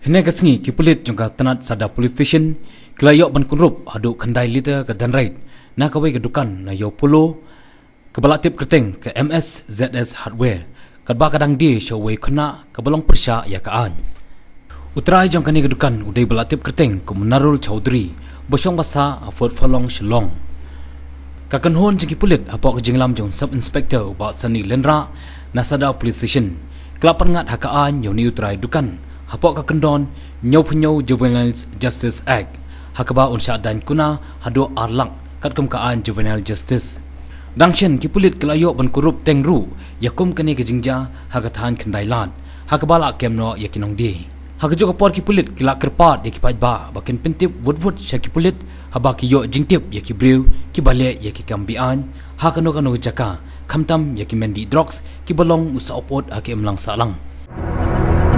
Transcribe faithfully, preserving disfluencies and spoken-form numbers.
Khynnah kesengi ki Pulit jangka tenat sada police station kelayok ban kunrup haduk kendai liter ke Dendrite na kawai ke Dukan na yo polo ke balak tip kerteng ke M S Z S hardware kadba kadang di showway Khynnah ke balong persya ya kaan Trai jangka ni ke Dukan udai balak tip kerteng ke Menarul Chaudhry bosong basa afot falong shalong kakan hon jangki Pulit apok ke jinglam jong sub inspector ba sani lendra na sada police station kelapan ngat hakaan yo ni Trai Dukan hapok ka kendon nyau penyau Juvenile Justice Act hakaba unsya dan kuna hado arlak kat kemkaan Juvenile Justice dangchen ki Pulit kelayok ban kurup tengru yakum kene ke jingja hakatan kendai lad hakaba la kemno yakinong di hakajo kapor ki Pulit kila kerpat yaki pajba bakin pentip wud-wud syaki Pulit haba ki yo jingtip yaki brew ki bale yaki kam Beain hakano kano jaka kamtam yaki mendi drugs ki balong usa opot haki emlang salang